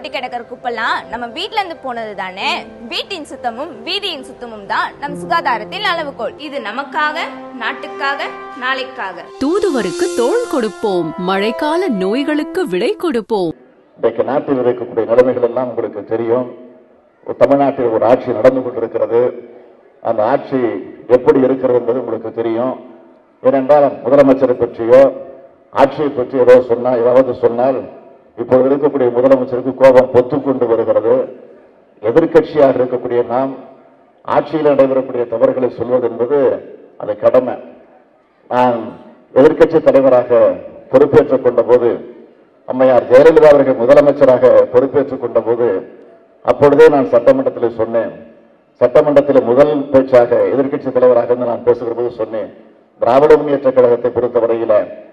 கொட்டி கிடக்கிற குப்பெல்லாம் நம்ம வீட்ல இருந்து போனது தானே. வீட்டின் சுத்தமும் வீதியின் சுத்தமும் தான் நம் சுகாதாரத்தின் அளவுகோல். இது நமக்காக, நாட்டுக்காக, நாளைக்காக. தூதுவருக்கு தோள் கொடுப்போம், மழைக்கால நோய்களுக்கு விடை கொடுப்போம். இன்றைக்கு நாட்டில் இருக்கக்கூடிய நிலைமைகள் எல்லாம் உங்களுக்கு தெரியும். தமிழ்நாட்டில் ஒரு ஆட்சி நடந்து கொண்டிருக்கிறது. அந்த ஆட்சி எப்படி இருக்கிறது என்பது உங்களுக்கு தெரியும். ஏனென்றால் முதலமைச்சரை பற்றியோ ஆட்சியை பற்றி ஏதாவது சொன்னால் இப்பொழுது இருக்கக்கூடிய முதலமைச்சருக்கு கோபம் பொத்துக்கொண்டு வருகிறது. எதிர்கட்சியாக இருக்கக்கூடிய நாம் ஆட்சியில் நடைபெறக்கூடிய தவறுகளை சொல்வது என்பது அது கடமை. நான் எதிர்கட்சி தலைவராக பொறுப்பேற்றுக் கொண்ட போது, அம்மையார் ஜெயலலிதா அவர்கள் முதலமைச்சராக பொறுப்பேற்றுக் கொண்ட போது, அப்பொழுதே நான் சட்டமன்றத்தில் சொன்னேன். சட்டமன்றத்தில் முதல் பேச்சாக எதிர்கட்சி தலைவராக நான் பேசுகிற போது சொன்னேன், திராவிட முன்னேற்ற கழகத்தை பொறுத்தவரையில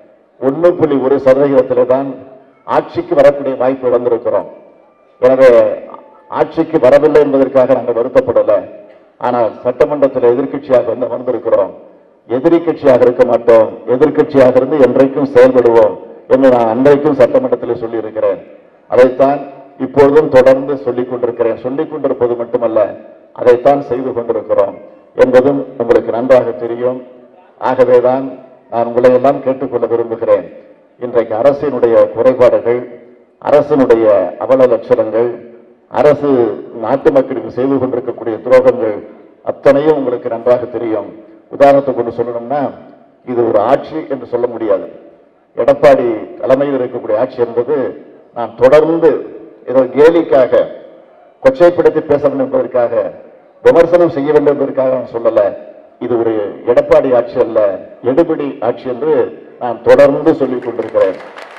1.1% தான் ஆட்சிக்கு வரக்கூடிய வாய்ப்பு இழந்திருக்கிறோம். எனவே ஆட்சிக்கு வரவில்லை என்பதற்காக நாங்கள் வருத்தப்படல. ஆனால் சட்டமன்றத்தில் எதிர்கட்சியாக வந்திருக்கிறோம். எதிரி கட்சியாக இருக்க மாட்டோம், எதிர்கட்சியாக இருந்து என்றைக்கும் செயல்படுவோம் என்று நான் அன்றைக்கும் சட்டமன்றத்தில் சொல்லி இருக்கிறேன். அதைத்தான் இப்பொழுதும் தொடர்ந்து சொல்லிக் கொண்டிருக்கிறேன். சொல்லிக் கொண்டிருப்பது மட்டுமல்ல, அதைத்தான் செய்து கொண்டிருக்கிறோம் என்பதும் உங்களுக்கு நன்றாக தெரியும். ஆகவேதான் நான் உங்களை எல்லாம் கேட்டுக்கொள்ள விரும்புகிறேன். இன்றைக்கு அரசினுடைய குறைபாடுகள், அரசினுடைய அவல லட்சணங்கள், அரசு நாட்டு மக்களுக்கு செய்து கொண்டிருக்கக்கூடிய துரோகங்கள் அத்தனையும் உங்களுக்கு நன்றாக தெரியும். உதாரணத்தை கொண்டு சொல்லணும்னா, இது ஒரு ஆட்சி என்று சொல்ல முடியாது. எடப்பாடி தலைமையில் இருக்கக்கூடிய ஆட்சி என்பது நான் தொடர்ந்து ஏதோ கேலிக்காக, கொச்சைப்படுத்தி பேச வேண்டும் என்பதற்காக, விமர்சனம் செய்ய வேண்டும் என்பதற்காக நான் சொல்லல. இது ஒரு எடப்பாடி ஆட்சி அல்ல, எடுபிடி ஆட்சி என்று நான் தொடர்ந்து சொல்லிக் கொண்டிருக்கிறேன்.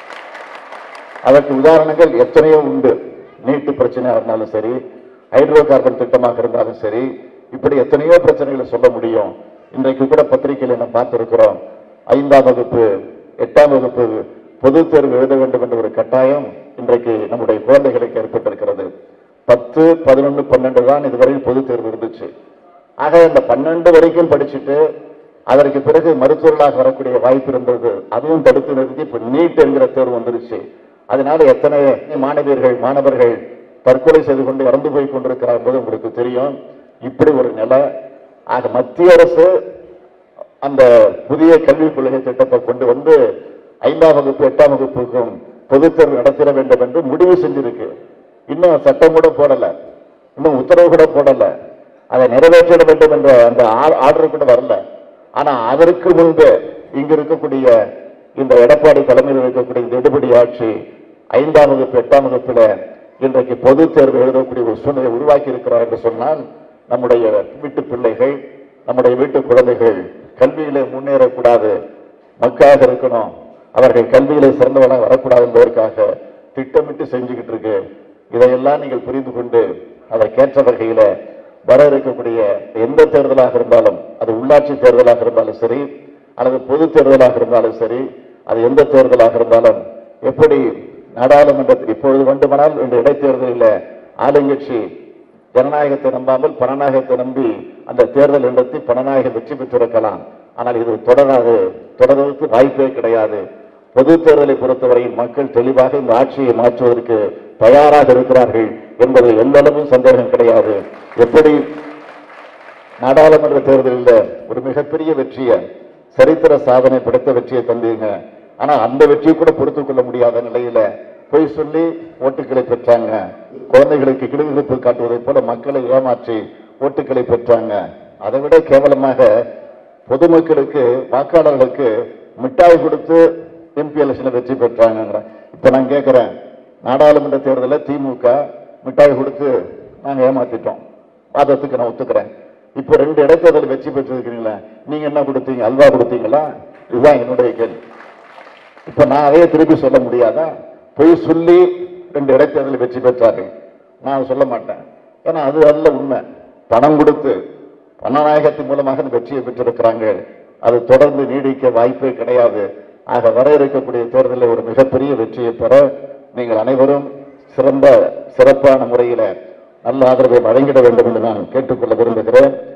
அதற்கு உதாரணங்கள் எத்தனையோ உண்டு. நீட்டு பிரச்சனையாக இருந்தாலும் சரி, ஹைட்ரோ கார்பன் திட்டமாக இருந்தாலும் சரி, இப்படி எத்தனையோ பிரச்சனைகளை சொல்ல முடியும். இன்றைக்கு கூட பத்திரிகையில் நம்ம பார்த்திருக்கிறோம், 5ஆம் வகுப்பு 8ஆம் வகுப்பு பொதுத் தேர்வு எழுத வேண்டும் என்ற ஒரு கட்டாயம் இன்றைக்கு நம்முடைய குழந்தைகளுக்கு ஏற்பட்டிருக்கிறது. 10, 11, 12 தான் இதுவரையில் பொதுத் தேர்வு இருந்துச்சு. ஆக இந்த 12 வரைக்கும் படிச்சுட்டு அதற்கு பிறகு மருத்துவர்களாக வரக்கூடிய வாய்ப்பு இருந்தது. அதுவும் தடுத்து நிறுத்தி இப்ப நீட் என்கிற தேர்வு வந்துருச்சு. அதனால எத்தனை மாணவர்கள் தற்கொலை செய்து கொண்டு இறந்து போய் கொண்டிருக்கிறார் என்பது உங்களுக்கு தெரியும். இப்படி ஒரு நிலை. ஆக மத்திய அரசு அந்த புதிய கல்விக் கொள்கை திட்டத்தை கொண்டு வந்து 5ஆம் வகுப்பு 8ஆம் வகுப்புக்கும் பொதுத் தேர்வு நடத்திட வேண்டும் என்று முடிவு செஞ்சிருக்கு. இன்னும் சட்டம் கூட போடல, இன்னும் உத்தரவு கூட போடல, அதை நிறைவேற்றிட வேண்டும் என்ற அந்த ஆர்டர் கூட வரல. ஆனா அதற்கு முன்பே இங்கு இருக்கக்கூடிய இந்த எடப்பாடி தலைமையில் இருக்கக்கூடிய இந்த எடுபடி ஆட்சி 5ஆம் வகுப்பு 8ஆம் வகுப்புல இன்றைக்கு பொது தேர்வு எழுதக்கூடிய ஒரு சூழ்நிலை உருவாக்கி இருக்கிறார் என்று சொன்னால், நம்முடைய வீட்டு பிள்ளைகள், நம்முடைய வீட்டு குழந்தைகள் கல்வியிலே முன்னேறக்கூடாது, மக்காக இருக்கணும், அவர்கள் கல்வியிலே சிறந்தவர்களாக வரக்கூடாது என்பதற்காக திட்டமிட்டு செஞ்சுக்கிட்டு இருக்கு. இதையெல்லாம் நீங்கள் புரிந்து கொண்டு அதற்கேற்ற வகையில வர இருக்கக்கூடிய எந்த தேர்தலாக இருந்தாலும், அது உள்ளாட்சி தேர்தலாக இருந்தாலும் சரி, அல்லது பொது தேர்தலாக இருந்தாலும் சரி, அது எந்த தேர்தலாக இருந்தாலும், எப்படி நாடாளுமன்றத்தில் இப்பொழுது வேண்டுமானால் இந்த இடைத்தேர்தலில் ஆளுங்கட்சி ஜனநாயகத்தை நம்பாமல் பணநாயகத்தை நம்பி அந்த தேர்தல் நடத்தி பணநாயகம் வெற்றி பெற்றிருக்கலாம். ஆனால் இது தொடர்வதற்கு வாய்ப்பே கிடையாது. பொது தேர்தலை பொறுத்தவரையில் மக்கள் தெளிவாக இந்த ஆட்சியை மாற்றுவதற்கு தயாராக இருக்கிறார்கள் என்பதில் எந்த அளவும் சந்தேகம் கிடையாது. எப்படி நாடாளுமன்ற தேர்தலில் ஒரு மிகப்பெரிய வெற்றியை, சரித்திர சாதனை படைத்த வெற்றியை தந்தீங்க. ஆனா அந்த வெற்றியை கூட பொறுத்துக் கொள்ள முடியாத நிலையில பொய் சொல்லி ஓட்டுகளை பெற்றாங்க. குழந்தைகளுக்கு கிடுகிடுப்பு காட்டுவதை போல மக்களை ஏமாற்றி ஓட்டுகளை பெற்றாங்க. அதை விட கேவலமாக பொதுமக்களுக்கு, வாக்காளர்களுக்கு மிட்டாய் கொடுத்து எம்பி எலெக்ஷன்ல வெற்றி பெற்றாங்க. இப்ப நான் கேட்கிறேன், நாடாளுமன்ற தேர்தலில் திமுக மிட்டாய் கொடுத்து நாங்க ஏமாத்திட்டோம், வாதத்துக்கு நான் ஒத்துக்கிறேன். இப்ப 2 இடைத்தேர்தல் வெற்றி பெற்றிருக்கிறீங்களா, நீங்க என்ன கொடுத்தீங்க? அல்வா கொடுத்தீங்களா? இதுதான் என்னுடைய கேள்வி. இப்ப நான் அதையே திருப்பி சொல்ல முடியாதா? பொய் சொல்லி 2 இடைத்தேர்தல் வெற்றி பெற்றார்கள் நான் சொல்ல மாட்டேன். ஏன்னா அது அல்ல உண்மை. பணம் கொடுத்து பணநாயகத்தின் மூலமாக வெற்றியை பெற்றிருக்கிறாங்க. அது தொடர்ந்து நீடிக்க வாய்ப்பே கிடையாது. ஆக வர இருக்கக்கூடிய தேர்தலில் ஒரு மிகப்பெரிய வெற்றியை பெற நீங்கள் அனைவரும் சிறப்பான முறையில் நல்ல ஆதரவை வழங்கிட வேண்டும் என்று நான் கேட்டுக்கொள்ள விரும்புகிறேன்.